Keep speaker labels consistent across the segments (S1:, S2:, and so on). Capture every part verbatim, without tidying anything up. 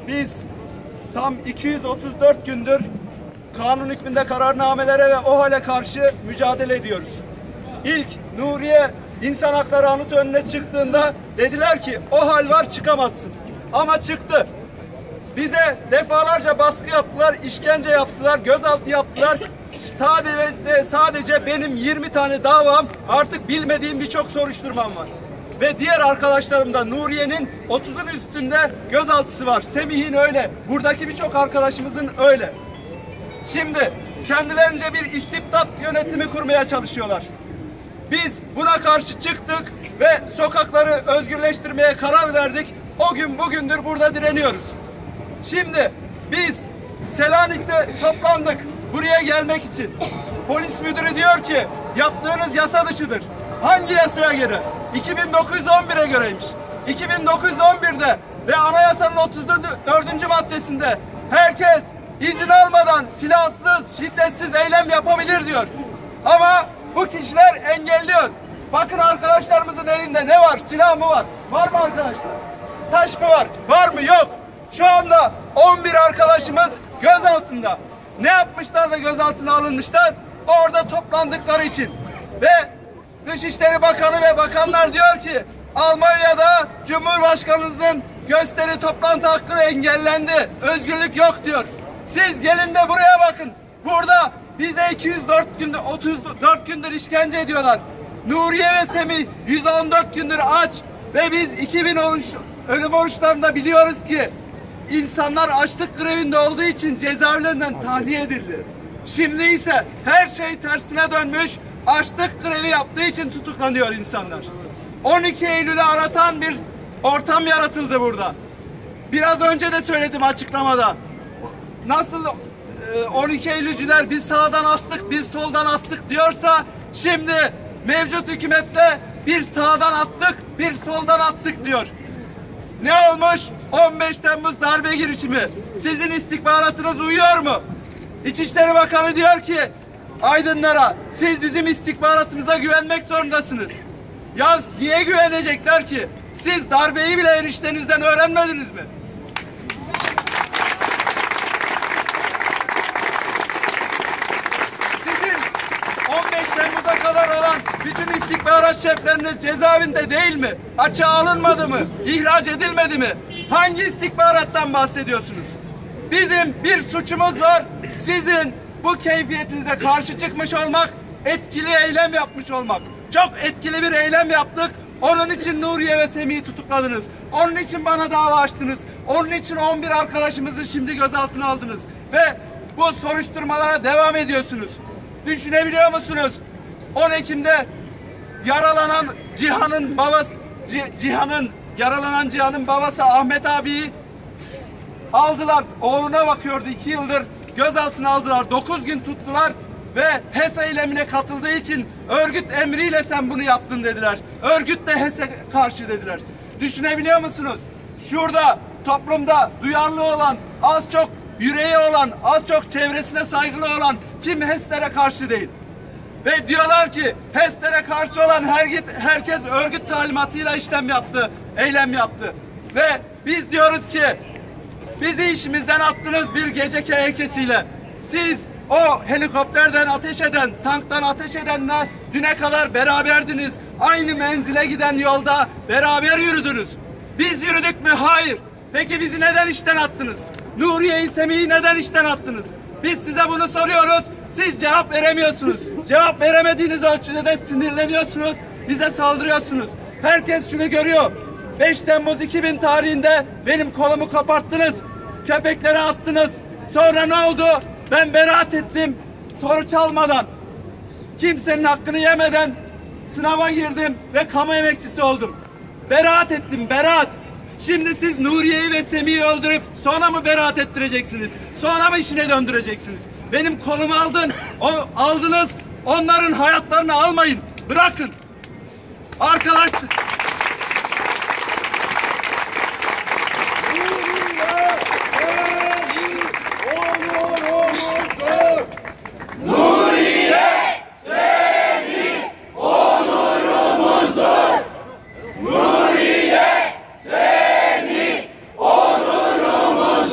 S1: biz tam iki yüz otuz dört gündür kanun hükmünde kararnamelere ve o hale karşı mücadele ediyoruz. İlk Nuriye İnsan Hakları Anıtı önüne çıktığında dediler ki o hal var, çıkamazsın. Ama çıktı. Bize defalarca baskı yaptılar, işkence yaptılar, gözaltı yaptılar. Sadece sadece benim yirmi tane davam, artık bilmediğim birçok soruşturmam var. Ve diğer arkadaşlarım da Nuriye'nin otuzun üstünde gözaltısı var. Semih'in öyle. Buradaki birçok arkadaşımızın öyle. Şimdi kendilerince bir istibdat yönetimi kurmaya çalışıyorlar. Biz buna karşı çıktık ve sokakları özgürleştirmeye karar verdik. O gün bugündür burada direniyoruz. Şimdi biz Selanik'te toplandık buraya gelmek için. Polis müdürü diyor ki yaptığınız yasa dışıdır. Hangi yasaya göre? iki bin dokuz yüz on bire göreymiş. iki bin dokuz yüz on birde ve anayasanın otuz dördüncü maddesinde herkes izin almadan silahsız, şiddetsiz eylem yapabilir diyor. Ama bu kişiler engelliyor. Bakın arkadaşlarımızın elinde ne var? Silah mı var? Var mı arkadaşlar? Taş mı var? Var mı? Yok. Şu anda on bir arkadaşımız gözaltında. Ne yapmışlar da gözaltına alınmışlar? Orada toplandıkları için. Ve Dışişleri Bakanı ve bakanlar diyor ki Almanya'da Cumhurbaşkanımızın gösteri toplantı hakkı engellendi. Özgürlük yok diyor. Siz gelin de buraya bakın. Burada bize iki yüz dört gündür, otuz dört gündür işkence ediyorlar. Nuriye ve Semih yüz on dört gündür aç ve biz iki bin on üç ölüm oruçlarında biliyoruz ki insanlar açlık grevinde olduğu için cezaevlerinden tahliye edildi. Şimdi ise her şey tersine dönmüş. Açlık grevi yaptığı için tutuklanıyor insanlar. on iki Eylül'ü aratan bir ortam yaratıldı burada. Biraz önce de söyledim açıklamada. Nasıl on iki Eylülcüler biz sağdan astık, biz soldan astık diyorsa şimdi mevcut hükümette bir sağdan attık, bir soldan attık diyor. Ne olmuş? on beş Temmuz darbe girişimi. Sizin istihbaratınız uyuyor mu? İçişleri Bakanı diyor ki aydınlara siz bizim istihbaratımıza güvenmek zorundasınız. Ya niye güvenecekler ki? Siz darbeyi bile eniştenizden öğrenmediniz mi? Sizin on beş Temmuz'a kadar olan bütün istihbarat şefleriniz cezaevinde değil mi? Açığa alınmadı mı? İhraç edilmedi mi? Hangi istihbarattan bahsediyorsunuz? Bizim bir suçumuz var. Sizin bu keyfiyetinize karşı çıkmış olmak, etkili eylem yapmış olmak. Çok etkili bir eylem yaptık. Onun için Nuriye ve Semih'i tutukladınız. Onun için bana dava açtınız. Onun için on bir arkadaşımızı şimdi gözaltına aldınız. Ve bu soruşturmalara devam ediyorsunuz. Düşünebiliyor musunuz? on Ekim'de yaralanan Cihan'ın babası, Cihan'ın yaralanan Cihan'ın babası Ahmet abiyi aldılar. Oğluna bakıyordu iki yıldır. Gözaltına aldılar. dokuz gün tuttular ve H E S eylemine katıldığı için örgüt emriyle sen bunu yaptın dediler. Örgüt de H E S'e karşı dediler. Düşünebiliyor musunuz? Şurada toplumda duyarlı olan, az çok yüreği olan, az çok çevresine saygılı olan kim H E S'lere karşı değil? Ve diyorlar ki H E S'lere karşı olan her, herkes örgüt talimatıyla işlem yaptı, eylem yaptı. Ve biz diyoruz ki bizi işimizden attınız bir gece herkesiyle. Siz o helikopterden ateş eden, tanktan ateş edenle düne kadar beraberdiniz. Aynı menzile giden yolda beraber yürüdünüz. Biz yürüdük mü? Hayır. Peki bizi neden işten attınız? Nuriye'yi, Semih'i neden işten attınız? Biz size bunu soruyoruz. Siz cevap veremiyorsunuz. Cevap veremediğiniz ölçüde de sinirleniyorsunuz. Bize saldırıyorsunuz. Herkes şunu görüyor. beş Temmuz iki bin tarihinde benim kolumu koparttınız. Köpeklere attınız. Sonra ne oldu? Ben beraat ettim. Soru çalmadan. Kimsenin hakkını yemeden sınava girdim ve kamu emekçisi oldum. Beraat ettim, beraat. Şimdi siz Nuriye'yi ve Semih'i öldürüp sonra mı beraat ettireceksiniz? Sonra mı işine döndüreceksiniz? Benim kolumu aldın, o, aldınız. Onların hayatlarını almayın. Bırakın. Arkadaşlar.
S2: Nuriye, Semih, onurumuzdur.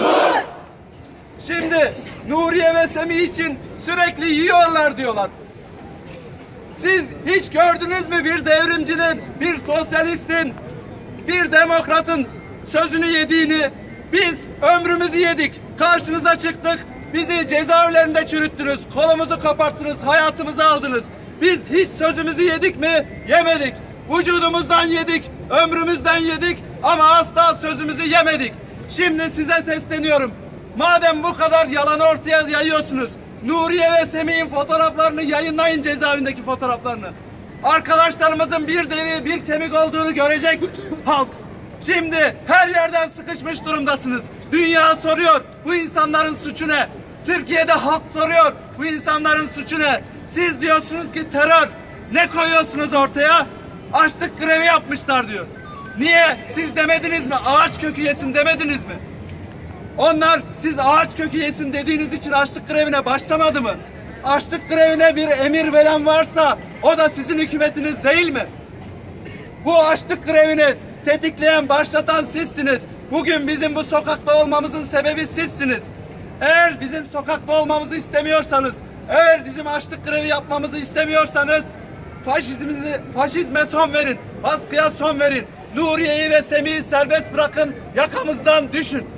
S1: Semih için sürekli yiyorlar diyorlar. Siz hiç gördünüz mü bir devrimcinin, bir sosyalistin, bir demokratın sözünü yediğini? Biz ömrümüzü yedik, karşınıza çıktık, bizi cezaevlerinde çürüttünüz, kolumuzu kapattınız, hayatımızı aldınız. Biz hiç sözümüzü yedik mi? Yemedik. Vücudumuzdan yedik, ömrümüzden yedik ama asla sözümüzü yemedik. Şimdi size sesleniyorum. Madem bu kadar yalan ortaya yayıyorsunuz, Nuriye ve Semih'in fotoğraflarını yayınlayın, cezaevindeki fotoğraflarını. Arkadaşlarımızın bir deri bir kemik olduğunu görecek halk. Şimdi her yerden sıkışmış durumdasınız. Dünya soruyor, bu insanların suçu ne? Türkiye'de halk soruyor, bu insanların suçu ne? Siz diyorsunuz ki terör. Ne koyuyorsunuz ortaya? Açlık grevi yapmışlar diyor. Niye? Siz demediniz mi? Ağaç kökü yesin demediniz mi? Onlar siz ağaç kökü yesin dediğiniz için açlık grevine başlamadı mı? Açlık grevine bir emir veren varsa o da sizin hükümetiniz değil mi? Bu açlık grevini tetikleyen, başlatan sizsiniz. Bugün bizim bu sokakta olmamızın sebebi sizsiniz. Eğer bizim sokakta olmamızı istemiyorsanız, eğer bizim açlık grevi yapmamızı istemiyorsanız faşizmi, faşizme son verin, baskıya son verin. Nuriye'yi ve Semih'i serbest bırakın, yakamızdan düşün.